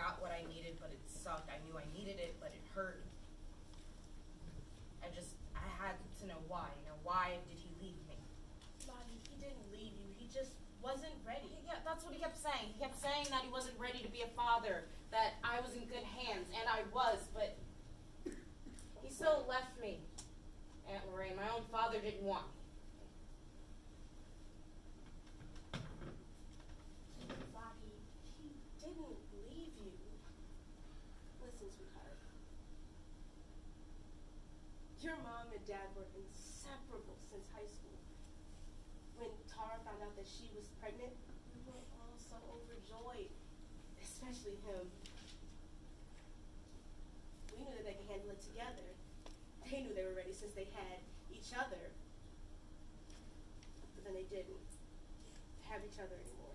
got what I needed, but it sucked. I knew I needed it, but it hurt. I had to know why. Why did he leave me? Lottie, he didn't leave you. He just wasn't ready. Yeah, that's what he kept saying. He kept saying that he wasn't ready to be a father, that I was in good hands, and I was, but he still left me. Aunt Lorraine, my own father didn't want me. Lottie, he didn't leave you. Listen, sweetheart. Your mom and dad were inseparable since high school. When Tara found out that she was pregnant, we were all so overjoyed, especially him. We knew that they could handle it together. They knew they were ready since they had each other. But then they didn't have each other anymore.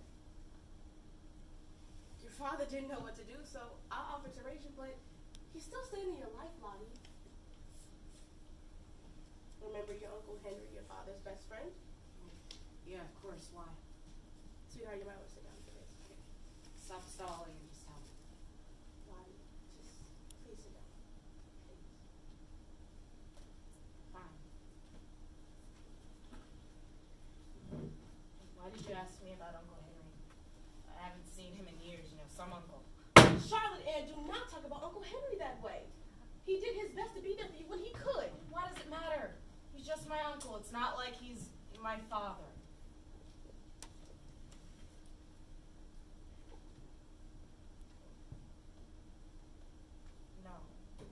Your father didn't know what to do, so I offered to raise you, but he's still staying in your life, Lottie. Remember your Uncle Henry, your father's best friend? Yeah, of course. Why? Sweetheart, you might want to sit down for this. Okay. Stop stalling and just tell me. Lottie, just please sit down. Please. Fine. Why did you ask me about Uncle Henry? I haven't seen him in years, some uncle. Charlotte Ann, do not talk about Uncle Henry that way. He did his best to be there for you when he could. Why does it matter? He's just my uncle. It's not like he's my father. No.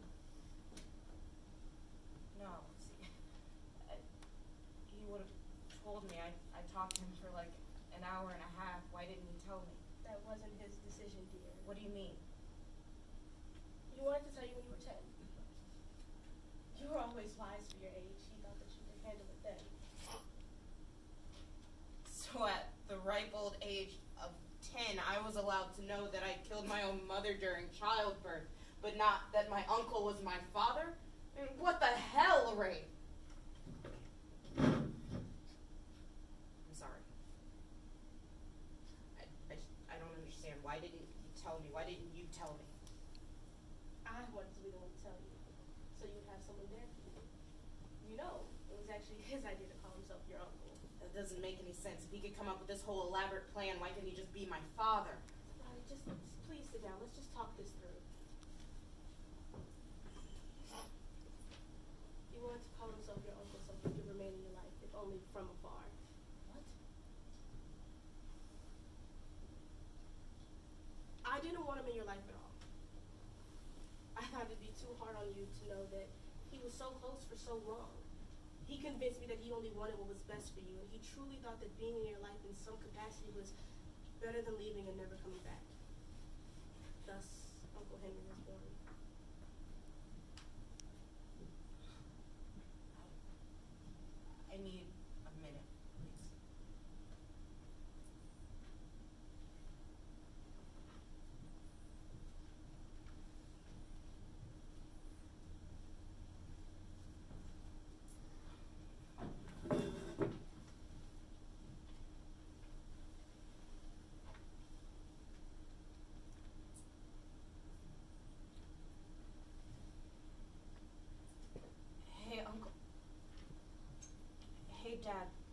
See, he would have told me. I talked to him for like an hour and a half. Why didn't he tell me? That wasn't his decision, dear. What do you mean? He wanted to tell you when you were 10. You were always wise for your age. He thought that you could handle it then. So at the ripe old age of 10, I was allowed to know that I killed my own mother during childbirth, but not that my uncle was my father? I mean, what the hell, Lorraine? I'm sorry. I don't understand. Why didn't you tell me? Why didn't you tell me? I wanted to be the one to tell you, so you would have someone there for you. It was actually his idea to call himself your uncle. That doesn't make any sense. If he could come up with this whole elaborate plan, why couldn't he just be my father? Lottie, just please sit down. Let's just talk this through. He wanted to call himself your uncle so he could remain in your life, if only from afar. What? I didn't want him in your life at all. I thought it'd be too hard on you to know that he was so close for so long. He convinced me that he only wanted what was best for you, and he truly thought that being in your life in some capacity was better than leaving and never coming back. Thus, Uncle Henry was born. I need a minute, please. Hey, Uncle. Hey, Dad.